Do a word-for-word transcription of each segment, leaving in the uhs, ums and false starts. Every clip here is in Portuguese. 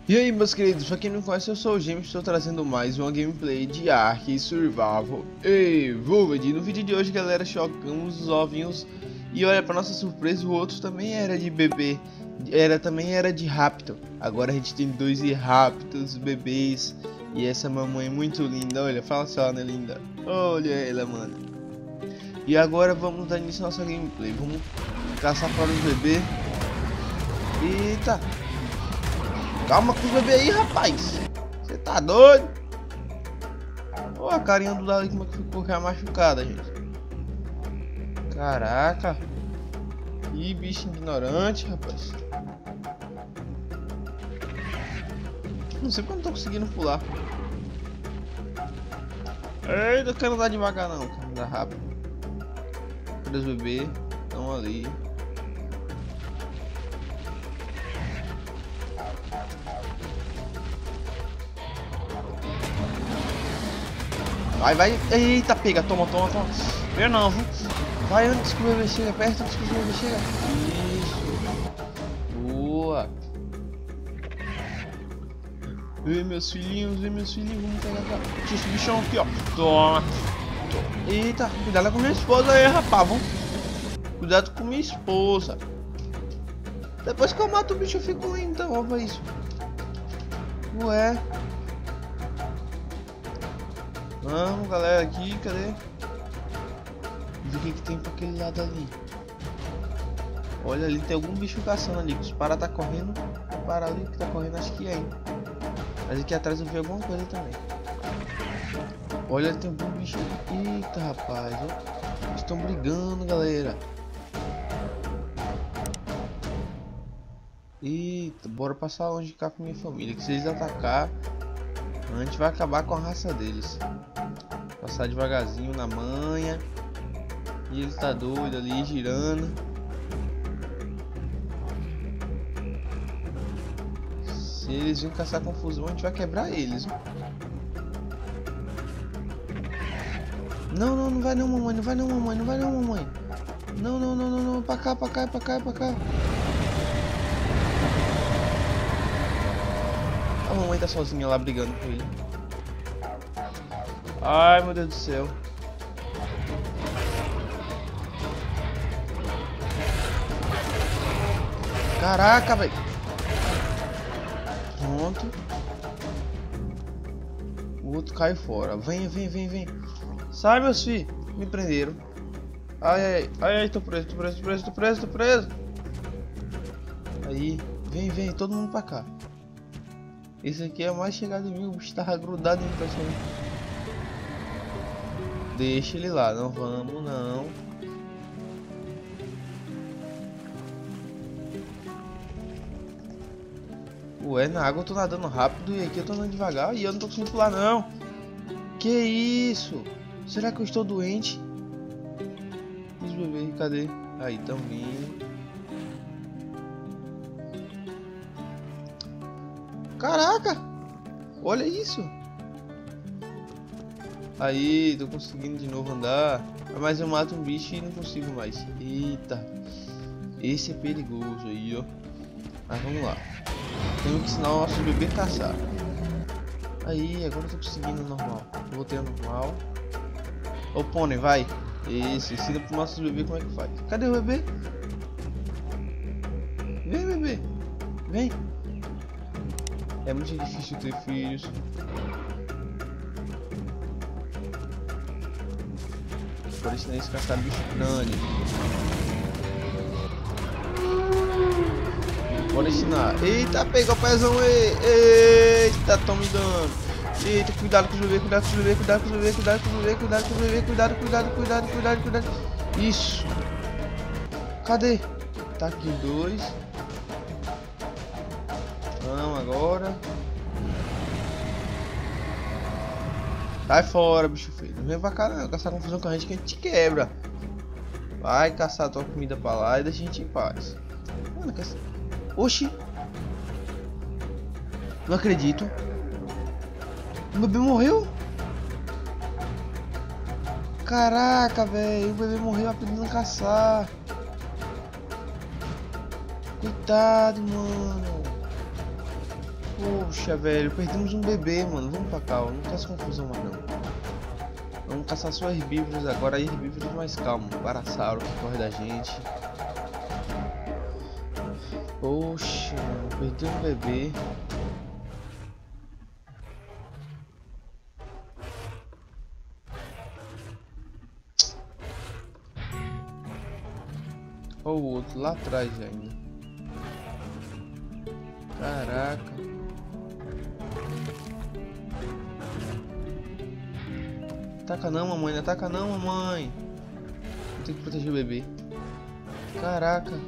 E aí, meus queridos, pra quem não conhece, eu sou o James, estou trazendo mais uma gameplay de Ark Survival Evolved. No vídeo de hoje, galera, chocamos os ovinhos. E olha, pra nossa surpresa, o outro também era de bebê, era, também era de raptor. Agora a gente tem dois raptors, bebês. E essa mamãe muito linda, olha, fala só, né, linda? Olha ela, mano. E agora vamos dar início à nossa gameplay. Vamos caçar para os bebês. Eita! Calma com o bebê aí, rapaz. Você tá doido? Olha a carinha do Dali como é que ficou já machucada, gente. Caraca. Que bicho ignorante, rapaz. Não sei porque eu não tô conseguindo pular. Ei, não quero andar devagar não, quero andar rápido. Cadê os bebês? Estão ali. Vai, vai. Eita, pega. Toma, toma, toma. Eu não, viu? Vai antes que o bebê chega. Perto antes que o bebê chega. Isso. Boa. Vem, meus filhinhos. Vem, meus filhinhos. Vamos pegar aqui. Esse bichão aqui, ó. Toma. Eita. Cuidado com minha esposa aí, rapaz. Vamos. Cuidado com minha esposa. Depois que eu mato o bicho, eu fico lindo. Então, olha isso. Ué. Vamos, galera, aqui, cadê? Ver o que que tem pra aquele lado ali. Olha, ali tem algum bicho caçando ali. Os para tá correndo. Para ali que tá correndo, acho que é aí. Mas aqui atrás eu vi alguma coisa também. Olha, tem algum bicho. Eita, rapaz. Ó. Estão brigando, galera. Eita, bora passar longe de cá com minha família. Que se eles atacar, a gente vai acabar com a raça deles. Passar devagarzinho na manha. E ele tá doido ali, girando. Se eles virem caçar confusão, a gente vai quebrar eles. Viu? Não, não, não vai não, mamãe. Não vai não, mamãe. Não vai não, mamãe. Não, não, não, não, não. Pra cá, pra cá, pra cá, pra cá. A mamãe tá sozinha lá brigando com ele. Ai, meu Deus do céu. Caraca, velho. Pronto. O outro cai fora. Vem, vem, vem, vem. Sai, meus filhos. Me prenderam. Ai, ai, ai, ai, tô preso, tô preso, tô preso, tô preso, tô preso. Aí, vem, vem, todo mundo pra cá. Esse aqui é mais chegado em mim. O bicho tava grudado em pessoa. Deixa ele lá, não vamos não. Ué, na água eu tô nadando rápido e aqui eu tô andando devagar e eu não tô conseguindo pular não. Que isso? Será que eu estou doente? Os bebês, cadê? Aí, tão vindo. Caraca! Olha isso! Aí, tô conseguindo de novo andar. Mas eu mato um bicho e não consigo mais. Eita. Esse é perigoso aí, ó. Mas vamos lá. Tenho que ensinar o nosso bebê a caçar. Aí, agora eu tô conseguindo normal. Voltei ao normal. Ô, pônei, vai. Isso, ensina pro nosso bebê como é que faz. Cadê o bebê? Vem, bebê. Vem. É muito difícil ter filhos. Por isso nem se caçar bicho grande. Bora ensinar. Eita, pegou o pezão aí. Eita, tão me dando. Eita, cuidado com os bebês, cuidado com os bebês, cuidado com os bebês, cuidado com os bebês, cuidado com os bebês, cuidado, cuidado, cuidado, cuidado, cuidado. Isso. Cadê? Tá aqui dois. Vamos agora. Sai fora, bicho feio. Não vem pra cá não, caçar confusão com a gente que a gente quebra. Vai caçar a tua comida pra lá e deixa a gente em paz. Mano, caça... Oxi. Não acredito. O bebê morreu? Caraca, velho. O bebê morreu aprendendo a caçar. Coitado, mano. Pô, Poxa, velho, perdemos um bebê, mano. Vamos pra cá, ó. Não faça confusão mais não. Vamos caçar só herbívoros agora, herbívoros mais calmos. Parasauro que corre da gente. Poxa, mano, perdi um bebê. Olha o outro lá atrás ainda. Caraca. Ataca não, mamãe. Não ataca não, mamãe. Vou ter que proteger o bebê. Caraca.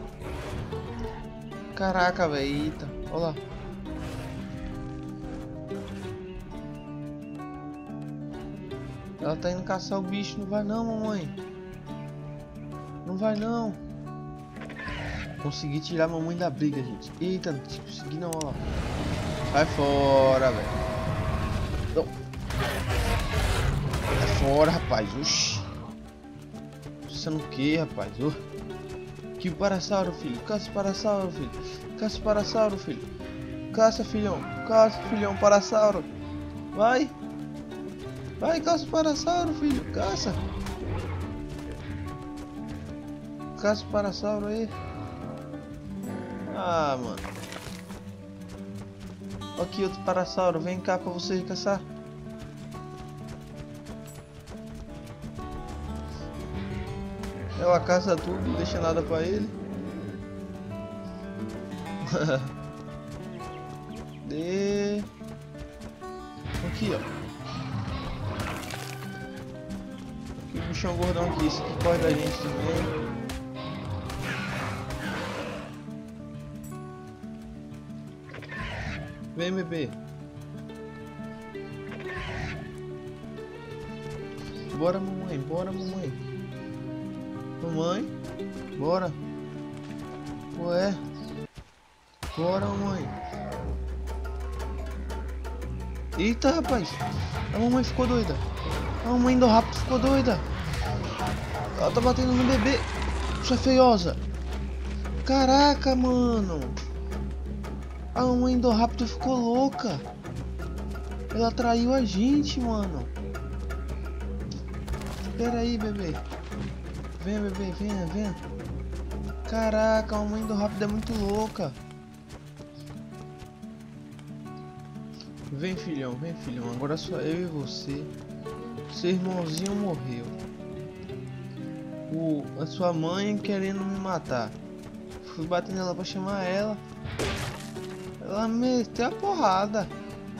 Caraca, velho. Eita. Olha lá. Ela tá indo caçar o bicho. Não vai não, mamãe. Não vai não. Consegui tirar a mamãe da briga, gente. Eita, não consegui não, ó. Sai fora, velho. Não. Sai fora, rapaz. Oxi. Você não quer, rapaz. Oh. Que parasauro, filho. Caça parasauro, filho. Caça parasauro, filho. Caça, filhão. Caça, filhão. Parasauro. Vai. Vai, caça parasauro, filho. Caça. Caça parasauro aí. Ah, mano. Aqui outro parasauro, vem cá pra você caçar. Ela caça tudo, não deixa nada pra ele. De... Aqui, ó. Aqui o bichão gordão aqui, esse aqui corre da gente também. Vem, bebê. Bora, mamãe. Bora, mamãe. Mamãe. Bora. Ué. Bora, mamãe. Eita, rapaz. A mamãe ficou doida. A mamãe do rápido ficou doida. Ela tá batendo no bebê. Isso é feiosa. Caraca, mano. A mamãe do rápido ficou louca. Ela traiu a gente, mano. Espera aí, bebê. Venha, bebê, venha, venha. Caraca, a mamãe do rápido é muito louca. Vem, filhão, vem, filhão. Agora só eu e você. Seu irmãozinho morreu. O, a sua mãe querendo me matar. Fui bater nela pra chamar ela. Ela meteu a porrada.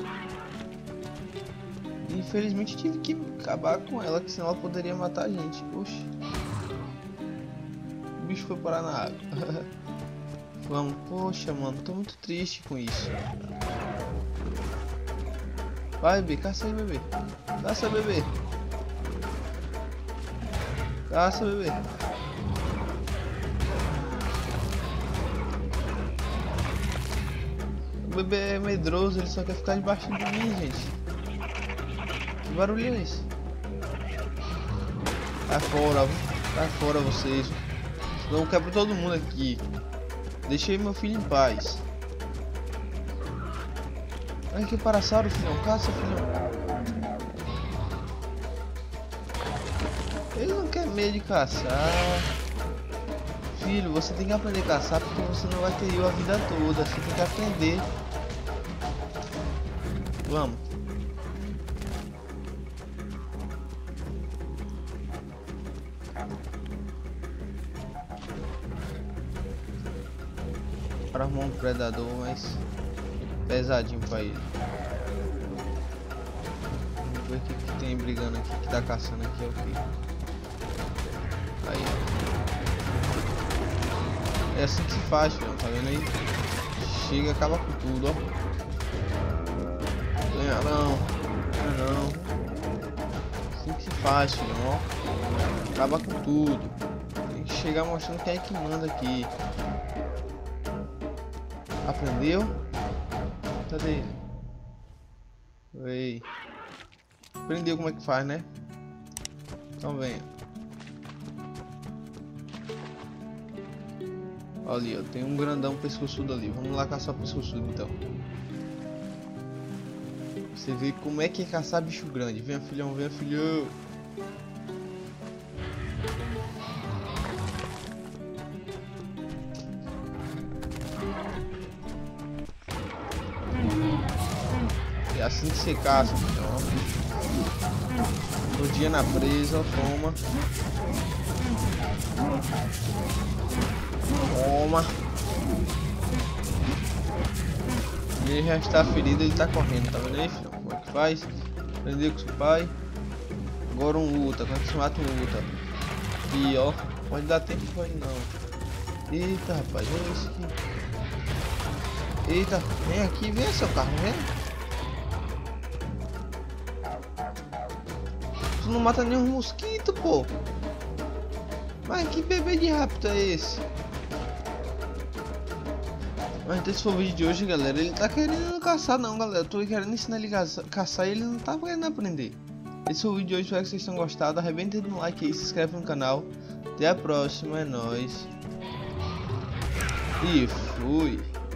Infelizmente tive que acabar com ela, que senão ela poderia matar a gente. Oxi. O bicho foi parar na água. Vamos, poxa, mano, tô muito triste com isso. Vai, bebê, caça aí, bebê. Caça, bebê. Caça, bebê. O bebê é medroso, ele só quer ficar debaixo de mim, gente. Que barulho é esse? Sai fora, sai fora vocês. Senão eu quebro todo mundo aqui. Deixei meu filho em paz. Olha que parasauro, filhão. Caça, filhão. Ele não quer medo de caçar. Filho, você tem que aprender a caçar porque você não vai ter eu a vida toda. Você tem que aprender. Vamos. Para arrumar um predador mais pesadinho pra ele. Vamos ver o que, que tem brigando aqui, que tá caçando aqui, é o que? Aí, ó. É assim que se faz, filho, tá vendo aí? Chega, acaba com tudo, ó. Ganha não, ganha não. Assim que se faz, filho, ó. Acaba com tudo. Tem que chegar mostrando quem é que manda aqui. Aprendeu? Cadê ele? Ei. Aprendeu como é que faz, né? Então venha. Olha ali, ó. Tem um grandão pescoçudo ali. Vamos lá caçar o pescoçudo então. Você vê como é que é caçar bicho grande. Venha, filhão, venha, filhão. É assim que você caça, filhão. O dia na presa, toma. Toma. Ele já está ferido, ele está correndo, tá vendo aí, filho? Como é que faz? Prendeu com seu pai. Agora um luta, quando se mata um luta. E ó, pode dar tempo, pode não. Eita, rapaz, olha isso aqui. Eita, vem aqui, vem seu carro, vem. Tu não mata nenhum mosquito, pô. Mas que bebê de rápido é esse? Mas então esse foi o vídeo de hoje, galera. Ele tá querendo caçar não, galera. Eu tô querendo ensinar ele a caçar e ele não tá querendo aprender. Esse foi o vídeo de hoje, espero que vocês tenham gostado. Arrebentem no like aí, se inscreve no canal. Até a próxima, é nóis. E fui.